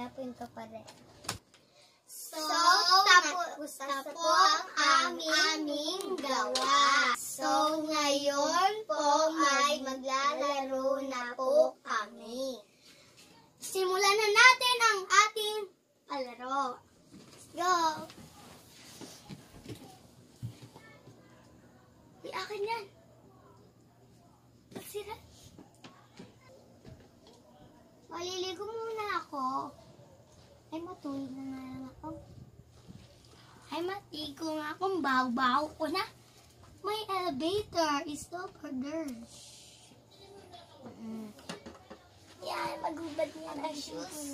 pinto pa rin. So, tapos na po ang aming gawa. So, ngayon po ay maglalaro na po kami. Simulan na natin ang ating palaro. Let's go! Di akin yan. Sira. Maliligo muna ako. Ay, matulog na nga lang ako. Ay, matigo nga akong baw-baw ko na. My elevator is over there. Yan, magubad niya na shoes.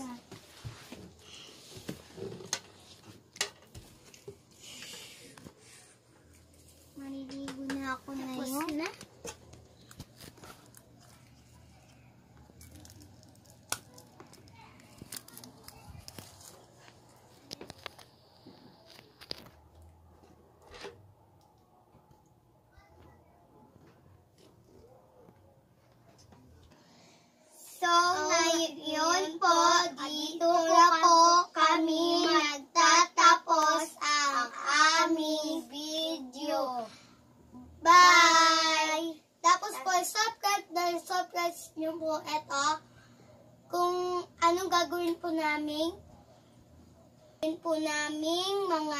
Maliligo na ako ngayon. Tapos na. So, ngayon po, dito po kami magtatapos ang aming video. Bye! Tapos po, subscribe nyo po ito kung anong gagawin po namin. Mga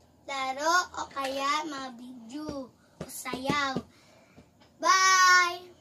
laro o kaya mga video o sayaw. Bye!